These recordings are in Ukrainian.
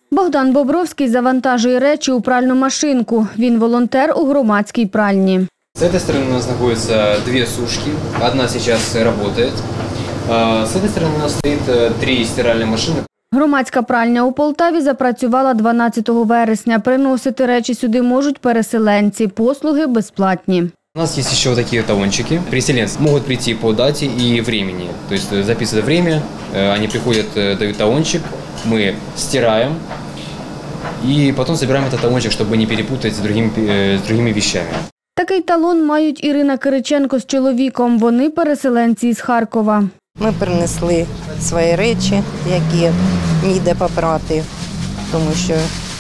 Богдан Бобровський завантажує речі у пральну машинку. Він волонтер у громадській пральні. С этой стороны у нас находятся две сушки. Одна сейчас работает. С этой стороны у нас стоит 3 стиральные машины. Громадська пральня у Полтаві запрацювала 12 вересня. Приносити речі сюди можуть переселенці. Послуги безплатні. У нас есть еще вот такие талончики. Переселенцы могут прийти по дате и времени. То есть записывают время, они приходят, дают талончик, мы стираем и потом забираем этот талончик, чтобы не перепутать с другими вещами. Такий талон мають Ірина Кириченко з чоловіком. Вони переселенці із Харкова. Ми принесли свої речі, які ніде попрати, тому що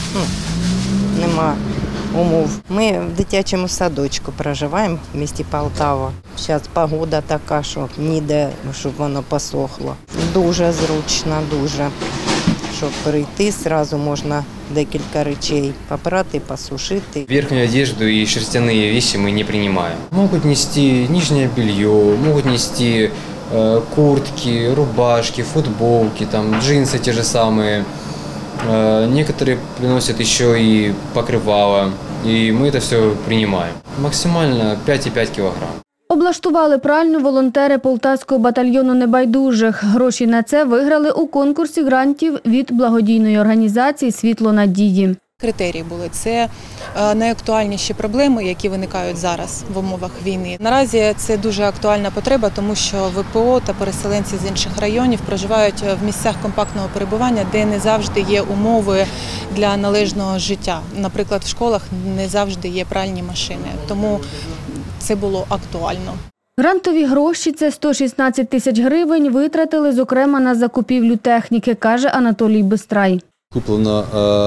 нема умов. Ми в дитячому садочку проживаємо в місті Полтава. Зараз погода така, що ніде, щоб воно посохло. Дуже зручно, дуже. Щоб прийти, одразу можна декілька речей попрати, посушити. Верхнюю одежду и шерстяные вещи мы не принимаем. Могут нести нижнее белье, могут нести куртки, рубашки, футболки, там, джинсы те же самые. Некоторые приносят еще и покрывало, и мы это все принимаем. Максимально 5,5 килограмм. Облаштували пральню волонтери Полтавського батальйону небайдужих. Гроші на це виграли у конкурсі грантів від благодійної організації «Світло надії». Критерії були – це найактуальніші проблеми, які виникають зараз в умовах війни. Наразі це дуже актуальна потреба, тому що ВПО та переселенці з інших районів проживають в місцях компактного перебування, де не завжди є умови для належного життя. Наприклад, в школах не завжди є пральні машини, тому це було актуально. Грантові гроші – це 116 тисяч гривень – витратили, зокрема, на закупівлю техніки, каже Анатолій Бистрай. Куплено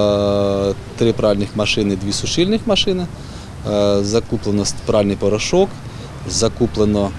3 пральних машини, 2 сушильних машини, закуплено пральний порошок, закуплено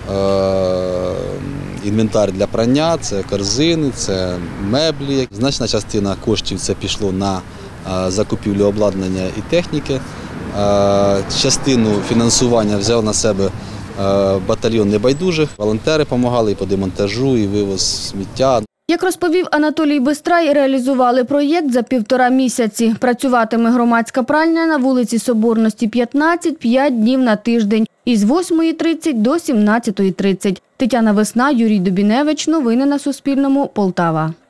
інвентар для прання, це корзини, це меблі. Значна частина коштів це пішло на закупівлю обладнання і техніки. Частину фінансування взяв на себе батальйон небайдужих. Волонтери допомагали і по демонтажу, і вивоз сміття. Як розповів Анатолій Бистрай, реалізували проєкт за 1,5 місяці. Працюватиме громадська пральня на вулиці Соборності, 15, 5 днів на тиждень. Із 8:30 до 17:30. Тетяна Весна, Юрій Дубіневич. Новини на Суспільному. Полтава.